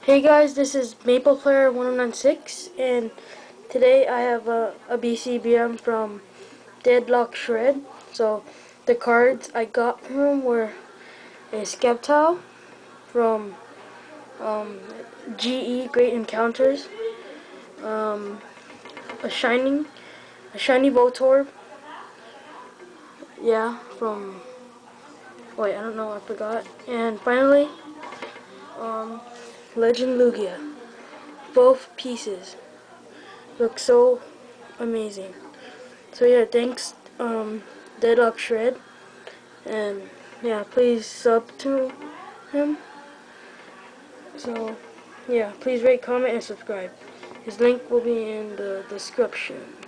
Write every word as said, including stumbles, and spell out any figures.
Hey guys, this is Maple Player one oh nine six, and today I have a, a B C B M from Deadlockshred. So the cards I got from him were a Skeptile from um, G E Great Encounters, um, a shining, a shiny Voltorb, yeah, from wait I don't know I forgot, and finally um, Legend Lugia. Both pieces look so amazing. So yeah, thanks um Deadlockshred, and yeah, please sub to him. So yeah, please rate, comment, and subscribe. His link will be in the description.